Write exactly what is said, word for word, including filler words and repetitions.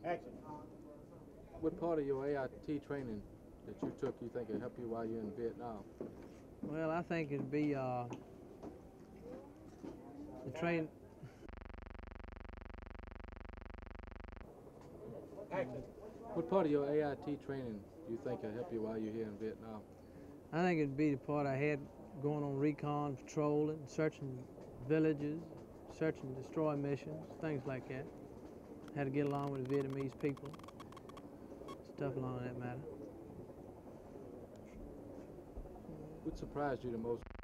Action. What part of your A I T training that you took you think will help you while you're in Vietnam? Well, I think it'd be uh, the train. Action. What part of your A I T training do you think will help you while you're here in Vietnam? I think it'd be the part I had going on recon, patrolling, searching villages, search and destroy missions, things like that. Had to get along with the Vietnamese people, stuff along that matter. What surprised you the most?